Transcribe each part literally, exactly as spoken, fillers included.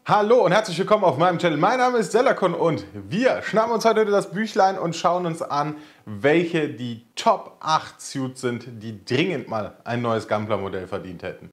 Hallo und herzlich willkommen auf meinem Channel. Mein Name ist Selakon und wir schnappen uns heute das Büchlein und schauen uns an, welche die Top acht Suits sind, die dringend mal ein neues Gunpla-Modell verdient hätten.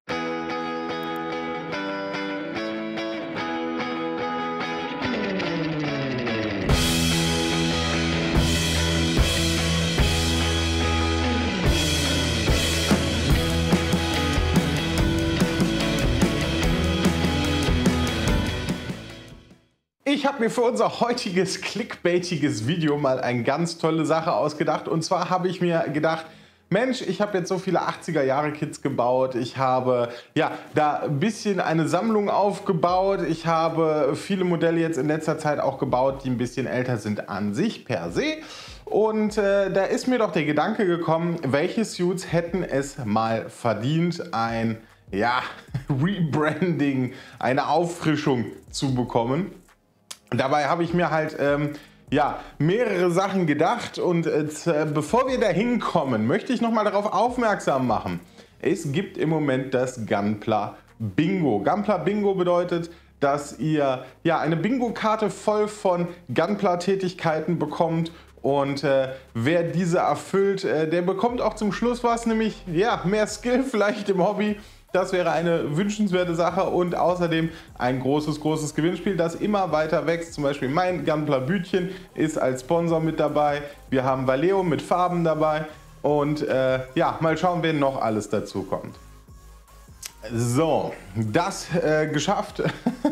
Ich habe mir für unser heutiges clickbaitiges Video mal eine ganz tolle Sache ausgedacht. Und zwar habe ich mir gedacht, Mensch, ich habe jetzt so viele achtziger Jahre Kits gebaut. Ich habe ja da ein bisschen eine Sammlung aufgebaut. Ich habe viele Modelle jetzt in letzter Zeit auch gebaut, die ein bisschen älter sind an sich per se. Und äh, da ist mir doch der Gedanke gekommen, welche Suits hätten es mal verdient, ein ja, Rebranding, eine Auffrischung zu bekommen. Dabei habe ich mir halt ähm, ja, mehrere Sachen gedacht und äh, bevor wir da hinkommen, möchte ich noch mal darauf aufmerksam machen. Es gibt im Moment das Gunpla Bingo. Gunpla Bingo bedeutet, dass ihr ja, eine Bingo-Karte voll von Gunpla-Tätigkeiten bekommt und äh, wer diese erfüllt, äh, der bekommt auch zum Schluss was, nämlich ja, mehr Skill vielleicht im Hobby. Das wäre eine wünschenswerte Sache und außerdem ein großes, großes Gewinnspiel, das immer weiter wächst. Zum Beispiel mein Gunpla Bütchen ist als Sponsor mit dabei. Wir haben Vallejo mit Farben dabei und äh, ja, mal schauen, wer noch alles dazu kommt. So, das äh, geschafft.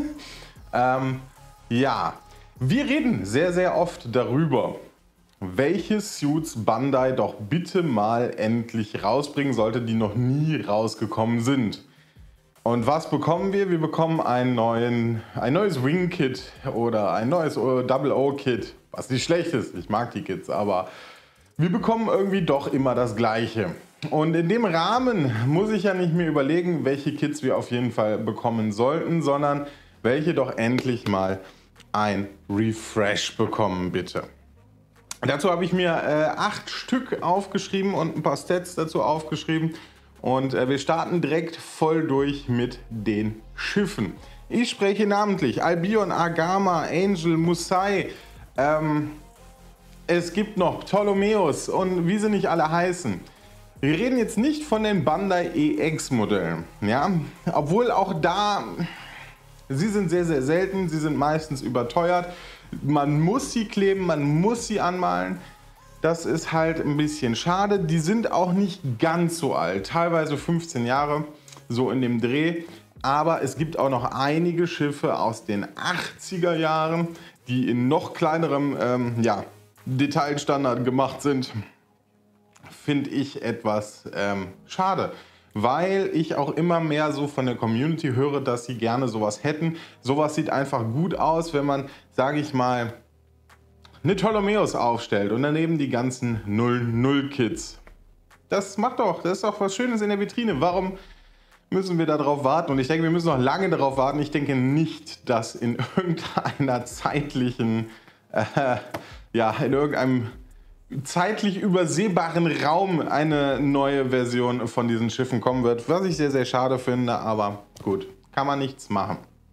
ähm, ja, wir reden sehr, sehr oft darüber, welche Suits Bandai doch bitte mal endlich rausbringen sollte, die noch nie rausgekommen sind. Und was bekommen wir? Wir bekommen einen neuen, ein neues Wing Kit oder ein neues Double O Kit, was nicht schlecht ist, ich mag die Kits, aber wir bekommen irgendwie doch immer das Gleiche. Und in dem Rahmen muss ich ja nicht mehr überlegen, welche Kits wir auf jeden Fall bekommen sollten, sondern welche doch endlich mal ein Refresh bekommen, bitte. Dazu habe ich mir äh, acht Stück aufgeschrieben und ein paar Stats dazu aufgeschrieben. Und äh, wir starten direkt voll durch mit den Schiffen. Ich spreche namentlich Albion, Agama, Angel, Musai. Ähm, es gibt noch Ptolemäus und wie sie nicht alle heißen. Wir reden jetzt nicht von den Bandai E X Modellen. Ja? Obwohl auch da, sie sind sehr, sehr selten, sie sind meistens überteuert. Man muss sie kleben, man muss sie anmalen. Das ist halt ein bisschen schade. Die sind auch nicht ganz so alt, teilweise fünfzehn Jahre, so in dem Dreh. Aber es gibt auch noch einige Schiffe aus den achtziger Jahren, die in noch kleinerem ähm, ja, Detailstandard gemacht sind. Finde ich etwas ähm, schade. Weil ich auch immer mehr so von der Community höre, dass sie gerne sowas hätten. Sowas sieht einfach gut aus, wenn man, sage ich mal, eine Ptolemäus aufstellt und daneben die ganzen null null Kits. Das macht doch, das ist doch was Schönes in der Vitrine. Warum müssen wir darauf warten? Und ich denke, wir müssen noch lange darauf warten. Ich denke nicht, dass in irgendeiner zeitlichen, äh, ja, in irgendeinem zeitlich übersehbaren Raum eine neue Version von diesen Schiffen kommen wird, was ich sehr, sehr schade finde, aber gut, kann man nichts machen.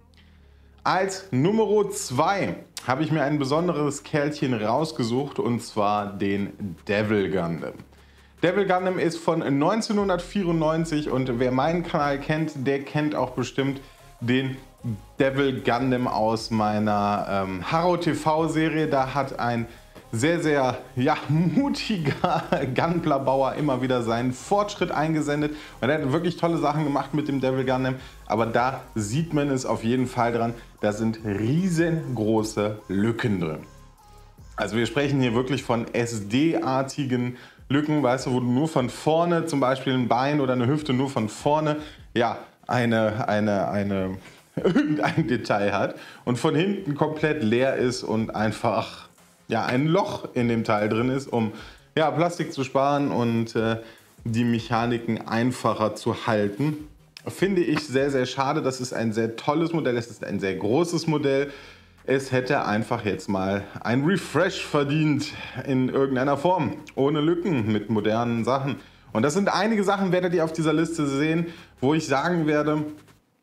Als Nummer zwei habe ich mir ein besonderes Kerlchen rausgesucht und zwar den Devil Gundam. Devil Gundam ist von neunzehnhundertvierundneunzig und wer meinen Kanal kennt, der kennt auch bestimmt den Devil Gundam aus meiner ähm, Haro T V-Serie. Da hat ein sehr, sehr ja, mutiger Gunpla-Bauer immer wieder seinen Fortschritt eingesendet. Und er hat wirklich tolle Sachen gemacht mit dem Devil Gundam. Aber da sieht man es auf jeden Fall dran, da sind riesengroße Lücken drin. Also wir sprechen hier wirklich von S D-artigen Lücken, weißt du, wo du nur von vorne, zum Beispiel ein Bein oder eine Hüfte, nur von vorne, ja, eine, eine, eine, irgendein Detail hat und von hinten komplett leer ist und einfach ja, ein Loch in dem Teil drin ist, um ja, Plastik zu sparen und äh, die Mechaniken einfacher zu halten. Finde ich sehr, sehr schade. Das ist ein sehr tolles Modell, es ist ein sehr großes Modell. Es hätte einfach jetzt mal ein Refresh verdient in irgendeiner Form, ohne Lücken, mit modernen Sachen. Und das sind einige Sachen, werdet ihr auf dieser Liste sehen, wo ich sagen werde,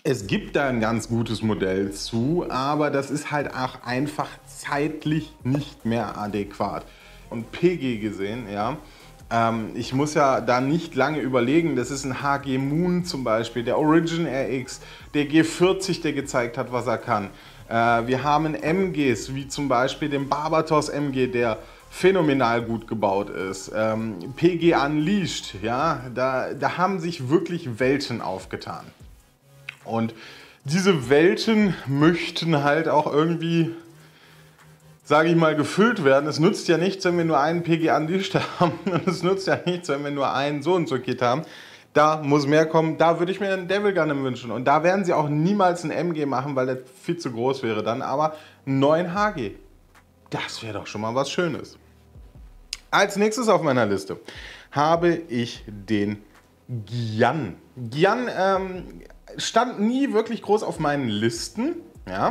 Es gibt da ein ganz gutes Modell zu, aber das ist halt auch einfach zeitlich nicht mehr adäquat. Und P G gesehen, ja, ähm, ich muss ja da nicht lange überlegen, das ist ein H G Moon zum Beispiel, der Origin R X, der G vierzig, der gezeigt hat, was er kann. Äh, wir haben M Gs, wie zum Beispiel den Barbatos M G, der phänomenal gut gebaut ist. Ähm, P G Unleashed, ja, da, da haben sich wirklich Welten aufgetan. Und diese Welten möchten halt auch irgendwie, sage ich mal, gefüllt werden. Es nützt ja nichts, wenn wir nur einen P G Unleashed haben. Und es nützt ja nichts, wenn wir nur einen so und so Kit haben. Da muss mehr kommen. Da würde ich mir einen Devil Gun wünschen. Und da werden sie auch niemals einen M G machen, weil der viel zu groß wäre dann. Aber einen neuen H G. Das wäre doch schon mal was Schönes. Als nächstes auf meiner Liste habe ich den Gyan. Gyan ähm, stand nie wirklich groß auf meinen Listen. Ja.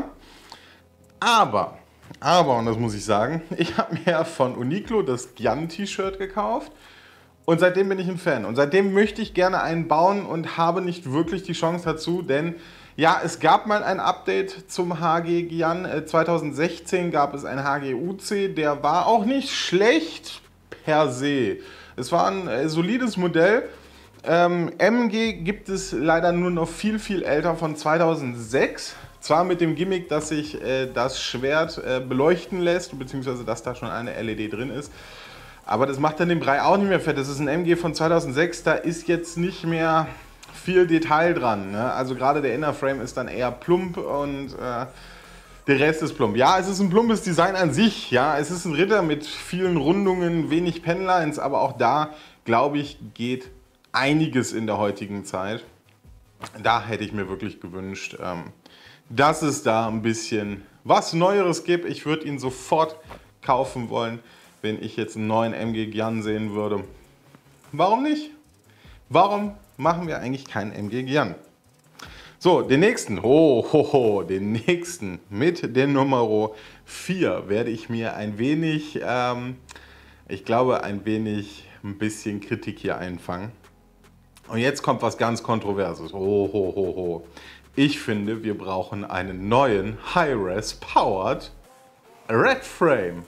Aber, aber, und das muss ich sagen, ich habe mir von Uniqlo das Gyan-T-Shirt gekauft. Und seitdem bin ich ein Fan. Und seitdem möchte ich gerne einen bauen und habe nicht wirklich die Chance dazu, denn ja, es gab mal ein Update zum H G Gyan. zwanzig sechzehn gab es ein H G U C, der war auch nicht schlecht per se. Es war ein äh, solides Modell. Ähm, M G gibt es leider nur noch viel, viel älter von zweitausendsechs. Zwar mit dem Gimmick, dass sich äh, das Schwert äh, beleuchten lässt, beziehungsweise dass da schon eine L E D drin ist. Aber das macht dann den Brei auch nicht mehr fett. Das ist ein M G von zweitausendsechs, da ist jetzt nicht mehr viel Detail dran. Ne? Also gerade der Innerframe ist dann eher plump und äh, der Rest ist plump. Ja, es ist ein plumpes Design an sich. Ja, es ist ein Ritter mit vielen Rundungen, wenig Penlines, aber auch da, glaube ich, geht einiges in der heutigen Zeit. Da hätte ich mir wirklich gewünscht, ähm, dass es da ein bisschen was Neueres gibt. Ich würde ihn sofort kaufen wollen, wenn ich jetzt einen neuen M G Gyan sehen würde. Warum nicht? Warum machen wir eigentlich keinen M G Gyan? So, den nächsten, ho, ho, ho, den nächsten mit der Nummer vier werde ich mir ein wenig, ähm, ich glaube, ein wenig, ein bisschen Kritik hier einfangen. Und jetzt kommt was ganz Kontroverses. Ho, ho, ho, ho. Ich finde, wir brauchen einen neuen Hi-Res Powered Red Frame.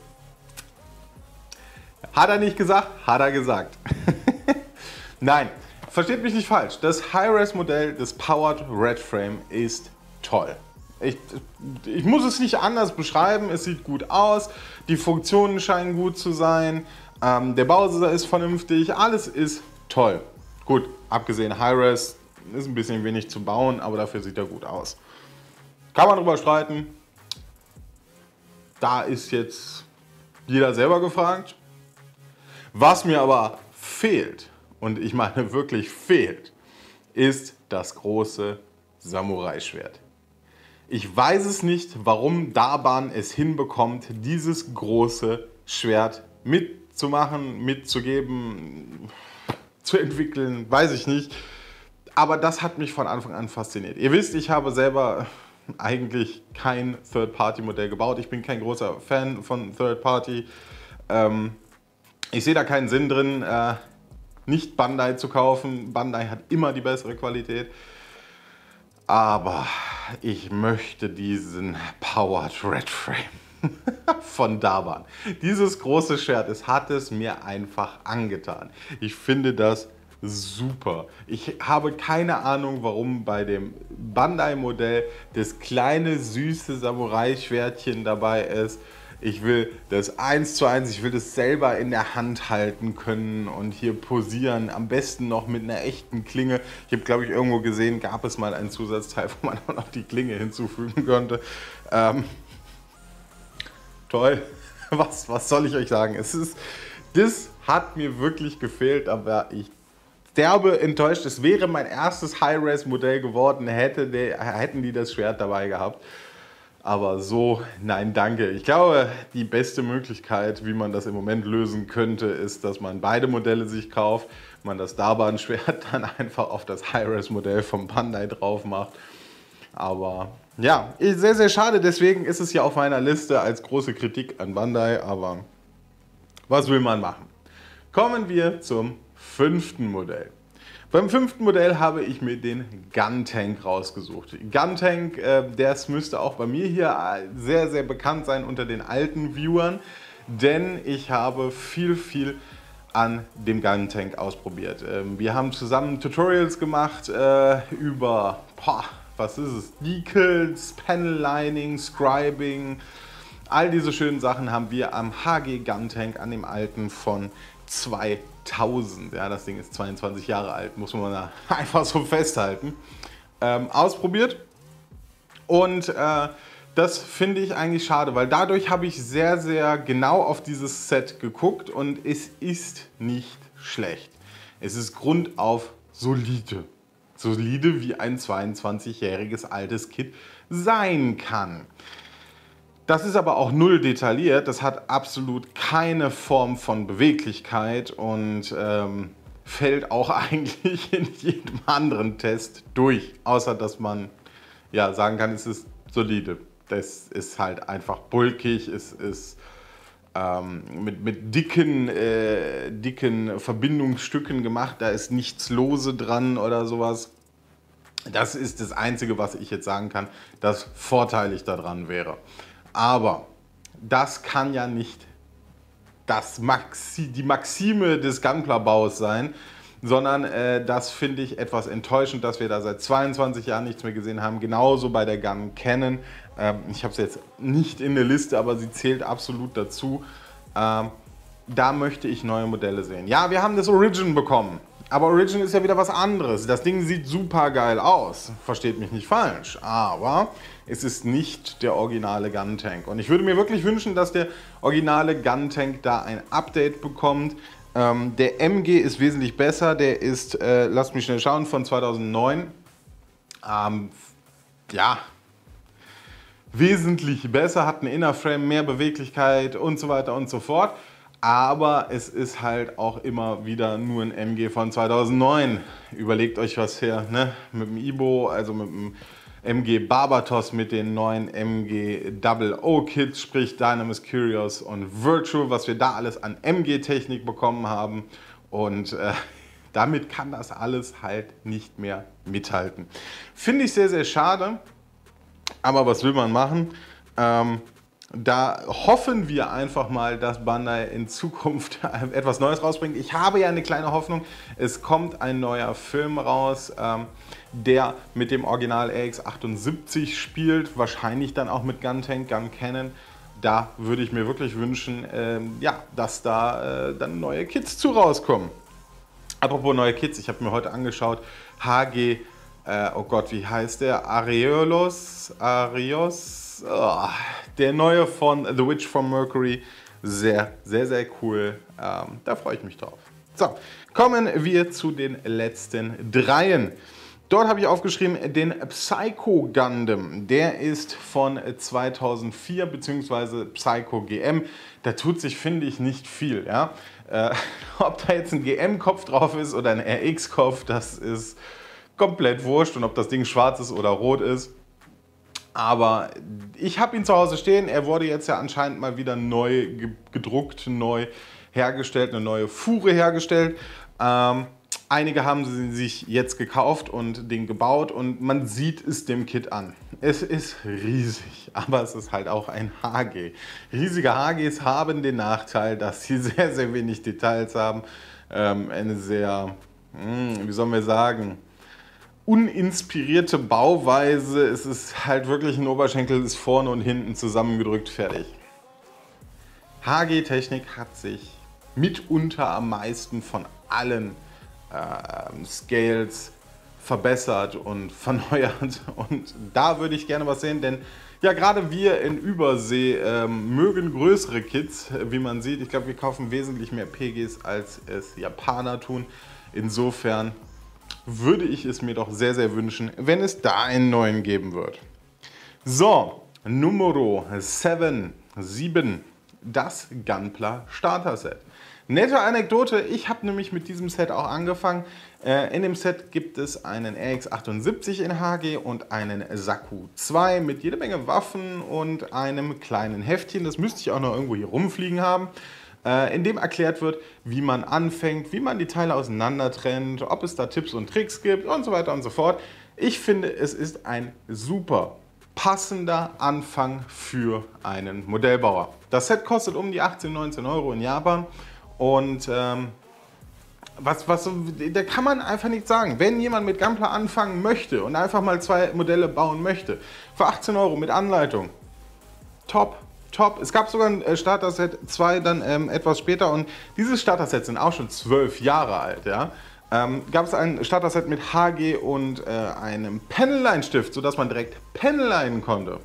Hat er nicht gesagt? Hat er gesagt. Nein, versteht mich nicht falsch. Das Hi-Res-Modell des Powered Red Frame ist toll. Ich, ich muss es nicht anders beschreiben. Es sieht gut aus. Die Funktionen scheinen gut zu sein. Ähm, der Bausatz ist vernünftig. Alles ist toll. Gut, abgesehen Hi-Res ist ein bisschen wenig zu bauen, aber dafür sieht er gut aus. Kann man drüber streiten. Da ist jetzt jeder selber gefragt. Was mir aber fehlt, und ich meine wirklich fehlt, ist das große Samurai-Schwert. Ich weiß es nicht, warum Daban es hinbekommt, dieses große Schwert mitzumachen, mitzugeben, zu entwickeln, weiß ich nicht. Aber das hat mich von Anfang an fasziniert. Ihr wisst, ich habe selber eigentlich kein Third-Party-Modell gebaut. Ich bin kein großer Fan von Third-Party. Ähm, ich sehe da keinen Sinn drin, äh, nicht Bandai zu kaufen. Bandai hat immer die bessere Qualität. Aber ich möchte diesen Powered Red Frame von Daban. Dieses große Schwert, es hat es mir einfach angetan. Ich finde das super. Ich habe keine Ahnung, warum bei dem Bandai-Modell das kleine, süße Samurai-Schwertchen dabei ist. Ich will das eins zu eins, ich will das selber in der Hand halten können und hier posieren. Am besten noch mit einer echten Klinge. Ich habe, glaube ich, irgendwo gesehen, gab es mal ein Zusatzteil, wo man auch noch die Klinge hinzufügen könnte. Ähm, toll. Was, was soll ich euch sagen? Es ist, das hat mir wirklich gefehlt, aber ich derbe enttäuscht. Es wäre mein erstes Hi-Res-Modell geworden, hätte die, hätten die das Schwert dabei gehabt. Aber so, nein, danke. Ich glaube, die beste Möglichkeit, wie man das im Moment lösen könnte, ist, dass man beide Modelle sich kauft, man das Daban-Schwert dann einfach auf das Hi-Res-Modell vom Bandai drauf macht. Aber ja, sehr, sehr schade. Deswegen ist es ja auf meiner Liste als große Kritik an Bandai. Aber was will man machen? Kommen wir zum fünften Modell. Beim fünften Modell habe ich mir den Gun-Tank rausgesucht. Gun-Tank, äh, das müsste auch bei mir hier sehr, sehr bekannt sein unter den alten Viewern, denn ich habe viel, viel an dem Gun-Tank ausprobiert. Ähm, wir haben zusammen Tutorials gemacht äh, über, boah, was ist es, Decals, Panel-Lining, Scribing, all diese schönen Sachen haben wir am H G Gun-Tank, an dem alten von zweitausend, ja, das Ding ist zweiundzwanzig Jahre alt, muss man da einfach so festhalten, ähm, ausprobiert. Und äh, das finde ich eigentlich schade, weil dadurch habe ich sehr, sehr genau auf dieses Set geguckt und es ist nicht schlecht. Es ist grundauf solide. Solide, wie ein zweiundzwanzigjähriges altes Kit sein kann. Das ist aber auch null detailliert, das hat absolut keine Form von Beweglichkeit und ähm, fällt auch eigentlich in jedem anderen Test durch, außer dass man ja, sagen kann, es ist solide. Das ist halt einfach bulkig, es ist ähm, mit, mit dicken, äh, dicken Verbindungsstücken gemacht, da ist nichts lose dran oder sowas. Das ist das Einzige, was ich jetzt sagen kann, das vorteilig daran wäre. Aber das kann ja nicht das Maxi, die Maxime des Gunpla-Baus sein, sondern äh, das finde ich etwas enttäuschend, dass wir da seit zweiundzwanzig Jahren nichts mehr gesehen haben. Genauso bei der Gun Canon. Ähm, ich habe es jetzt nicht in der Liste, aber sie zählt absolut dazu. Ähm, da möchte ich neue Modelle sehen. Ja, wir haben das Origin bekommen. Aber Origin ist ja wieder was anderes. Das Ding sieht super geil aus. Versteht mich nicht falsch. Aber es ist nicht der originale Gun-Tank. Und ich würde mir wirklich wünschen, dass der originale Gun-Tank da ein Update bekommt. Ähm, der M G ist wesentlich besser. Der ist, äh, lasst mich schnell schauen, von zweitausendneun. Ähm, ja, wesentlich besser, hat einen Innerframe, mehr Beweglichkeit und so weiter und so fort. Aber es ist halt auch immer wieder nur ein M G von zweitausendneun. Überlegt euch was her, ne? Mit dem Ibo, also mit dem M G Barbatos, mit den neuen M G Double O Kits, sprich Dynamis, Curious und Virtual, was wir da alles an M G-Technik bekommen haben. Und äh, damit kann das alles halt nicht mehr mithalten. Finde ich sehr, sehr schade. Aber was will man machen? Ähm, Da hoffen wir einfach mal, dass Bandai in Zukunft etwas Neues rausbringt. Ich habe ja eine kleine Hoffnung, es kommt ein neuer Film raus, ähm, der mit dem Original R X achtundsiebzig spielt, wahrscheinlich dann auch mit Gun-Tank, Gun Canon. Da würde ich mir wirklich wünschen, ähm, ja, dass da äh, dann neue Kits zu rauskommen. Apropos neue Kits, ich habe mir heute angeschaut, H G, äh, oh Gott, wie heißt der? Areolos, Arios? Oh, der neue von The Witch from Mercury, sehr, sehr, sehr cool. Ähm, da freue ich mich drauf. So, kommen wir zu den letzten dreien. Dort habe ich aufgeschrieben den Psycho Gundam. Der ist von zweitausendvier bzw. Psycho G M. Da tut sich, finde ich, nicht viel. Ja? Äh, ob da jetzt ein G M-Kopf drauf ist oder ein R X-Kopf, das ist komplett wurscht. Und ob das Ding schwarz ist oder rot ist. Aber ich habe ihn zu Hause stehen. Er wurde jetzt ja anscheinend mal wieder neu gedruckt, neu hergestellt, eine neue Fuhre hergestellt. Ähm, einige haben sie sich jetzt gekauft und den gebaut und man sieht es dem Kit an. Es ist riesig, aber es ist halt auch ein H G. Riesige H Gs haben den Nachteil, dass sie sehr, sehr wenig Details haben. Ähm, eine sehr, mh, wie sollen wir sagen, uninspirierte Bauweise. Es ist halt wirklich ein Oberschenkel, ist vorne und hinten zusammengedrückt, fertig. H G-Technik hat sich mitunter am meisten von allen äh, Scales verbessert und verneuert. Und da würde ich gerne was sehen, denn ja, gerade wir in Übersee ähm, mögen größere Kits, wie man sieht. Ich glaube, wir kaufen wesentlich mehr P Gs, als es Japaner tun. Insofern würde ich es mir doch sehr, sehr wünschen, wenn es da einen neuen geben wird. So, Nummer sieben, sieben, das Gunpla Starter Set. Nette Anekdote, ich habe nämlich mit diesem Set auch angefangen. Äh, in dem Set gibt es einen R X achtundsiebzig in H G und einen Zaku zwei mit jede Menge Waffen und einem kleinen Heftchen. Das müsste ich auch noch irgendwo hier rumfliegen haben. äh, in dem erklärt wird, wie man anfängt, wie man die Teile auseinander trennt, ob es da Tipps und Tricks gibt und so weiter und so fort. Ich finde, es ist ein super passender Anfang für einen Modellbauer. Das Set kostet um die achtzehn, neunzehn Euro in Japan und ähm, was, was, da kann man einfach nichts sagen. Wenn jemand mit Gunpla anfangen möchte und einfach mal zwei Modelle bauen möchte, für achtzehn Euro mit Anleitung, top, top. Es gab sogar ein Starter-Set zwei dann ähm, etwas später und dieses Starter-Set sind auch schon zwölf Jahre alt, ja. Ähm, gab es ein Starter-Set mit H G und äh, einem Penline-Stift, sodass man direkt penlinen konnte.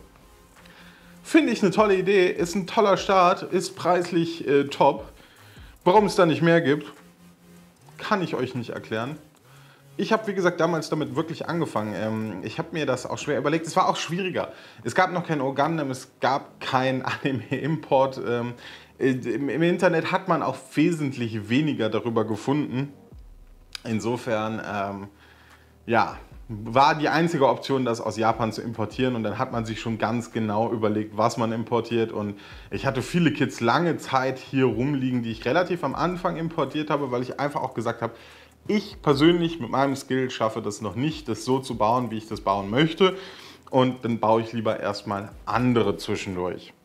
Finde ich eine tolle Idee, ist ein toller Start, ist preislich äh, top. Warum es da nicht mehr gibt, kann ich euch nicht erklären. Ich habe, wie gesagt, damals damit wirklich angefangen. Ähm, ich habe mir das auch schwer überlegt. Es war auch schwieriger. Es gab noch kein O Gundam, es gab kein Anime-Import. Ähm, im, Im Internet hat man auch wesentlich weniger darüber gefunden. Insofern, ähm, ja, war die einzige Option, das aus Japan zu importieren und dann hat man sich schon ganz genau überlegt, was man importiert und ich hatte viele Kits lange Zeit hier rumliegen, die ich relativ am Anfang importiert habe, weil ich einfach auch gesagt habe, ich persönlich mit meinem Skill schaffe das noch nicht, das so zu bauen, wie ich das bauen möchte und dann baue ich lieber erstmal andere zwischendurch.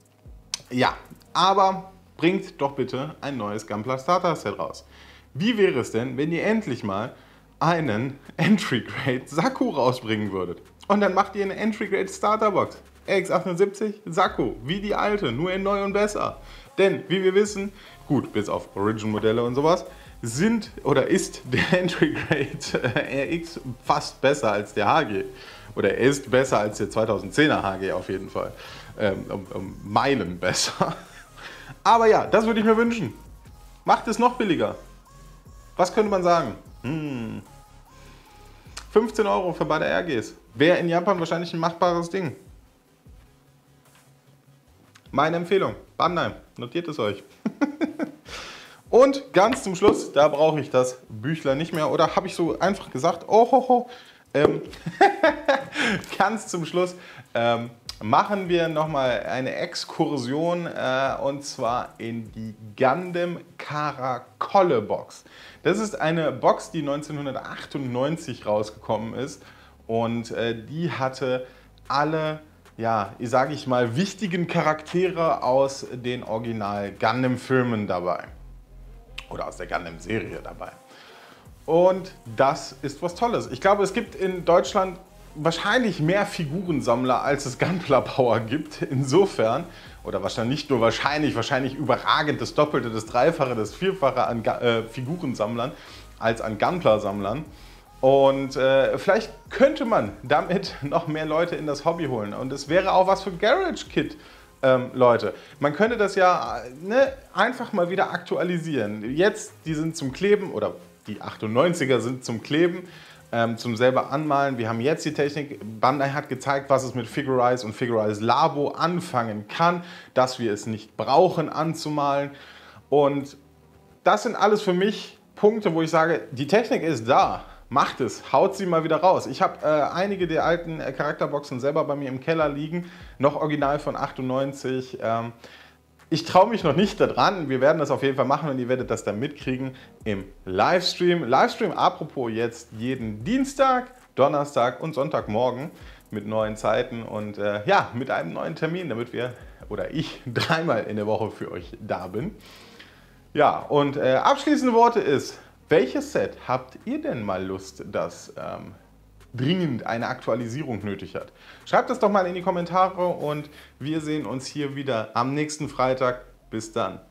Ja, aber bringt doch bitte ein neues Gunpla Starter Set raus. Wie wäre es denn, wenn ihr endlich mal einen Entry Grade Zaku rausbringen würdet? Und dann macht ihr eine Entry Grade Starter Box. R X achtundsiebzig Zaku, wie die alte, nur in neu und besser. Denn, wie wir wissen, gut, bis auf Origin Modelle und sowas, sind oder ist der Entry Grade R X fast besser als der H G. Oder er ist besser als der zweitausendzehner H G auf jeden Fall. Ähm, um, um Meilen besser. Aber ja, das würde ich mir wünschen. Macht es noch billiger. Was könnte man sagen? Hm. fünfzehn Euro für beide R Gs. Wäre in Japan wahrscheinlich ein machbares Ding. Meine Empfehlung, Bandai, notiert es euch. Und ganz zum Schluss, da brauche ich das Büchlein nicht mehr. Oder habe ich so einfach gesagt, oh, ho, ho. Ähm, ganz zum Schluss ähm, machen wir nochmal eine Exkursion äh, und zwar in die Gundam Caracolle Box. Das ist eine Box, die neunzehnhundertachtundneunzig rausgekommen ist und äh, die hatte alle, ja, sage ich mal, wichtigen Charaktere aus den Original Gundam Filmen dabei oder aus der Gundam Serie dabei. Und das ist was Tolles. Ich glaube, es gibt in Deutschland wahrscheinlich mehr Figurensammler, als es Gunpla-Bauer gibt. Insofern, oder wahrscheinlich nicht nur wahrscheinlich, wahrscheinlich überragend das Doppelte, das Dreifache, das Vierfache an äh, Figurensammlern als an Gunpla-Sammlern. Und äh, vielleicht könnte man damit noch mehr Leute in das Hobby holen. Und es wäre auch was für Garage Kit. Ähm, Leute, man könnte das ja ne, einfach mal wieder aktualisieren. Jetzt, die sind zum Kleben oder die achtundneunziger sind zum Kleben, ähm, zum selber anmalen. Wir haben jetzt die Technik, Bandai hat gezeigt, was es mit Figurize und Figurize Labo anfangen kann, dass wir es nicht brauchen anzumalen. Und das sind alles für mich Punkte, wo ich sage, die Technik ist da. Macht es, haut sie mal wieder raus. Ich habe äh, einige der alten äh, Charakterboxen selber bei mir im Keller liegen, noch original von achtundneunzig. Ähm, ich traue mich noch nicht daran, wir werden das auf jeden Fall machen und ihr werdet das dann mitkriegen im Livestream. Livestream apropos jetzt jeden Dienstag, Donnerstag und Sonntagmorgen mit neuen Zeiten und äh, ja, mit einem neuen Termin, damit wir oder ich dreimal in der Woche für euch da bin. Ja, und äh, abschließende Worte ist, welches Set habt ihr denn mal Lust, das ähm, dringend eine Aktualisierung nötig hat? Schreibt das doch mal in die Kommentare und wir sehen uns hier wieder am nächsten Freitag. Bis dann.